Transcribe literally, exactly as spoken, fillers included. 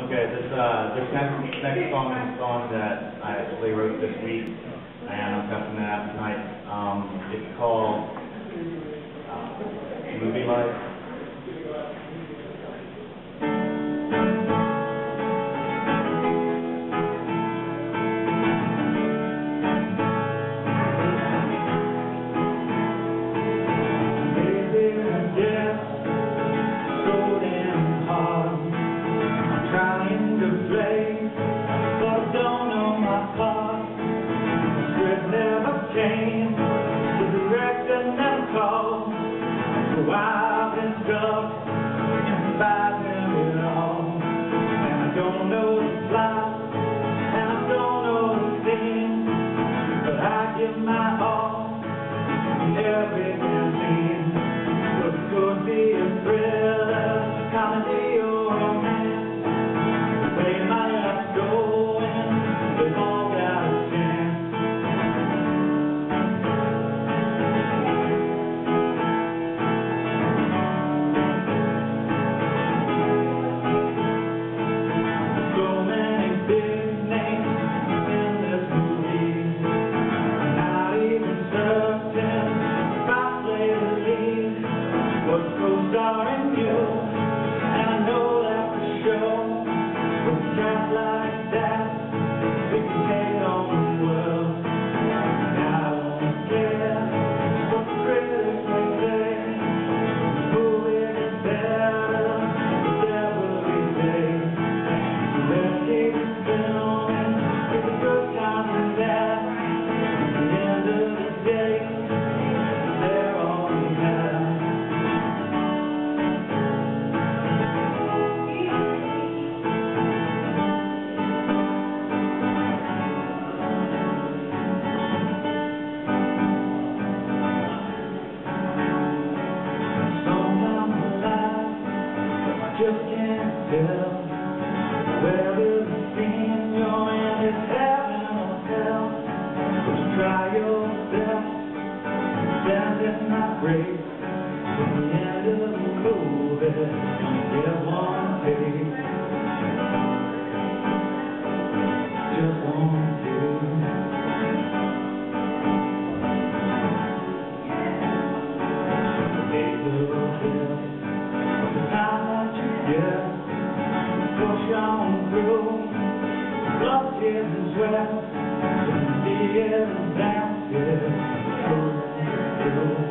Okay, this uh, this next next song is a song that I actually wrote this week, and I'm testing it out tonight. Um, it's called uh, Movie Life. So I've been stuck in fighting it all, and I don't know the plot, and I don't know the theme, but I give my all in every campaign. What could be a thriller, comedy or romance, the way my life's going, they've all got a chance. Starring you, and I know that for sure. With a cat like that, we can take on the world. And I don't care what the critics may say. The movie gets better with every day. So let's keep it filming, it's a good time for that. At the end of the day, they're all we have. Just can't tell whether the scene you're in is heaven or hell. But you try your best, stand in my grace. At the end of the movie, you get one take, just one take. Take the hell of the time. Yeah, push on through, blood, tears and sweat, to see it and dance, yeah, through, through.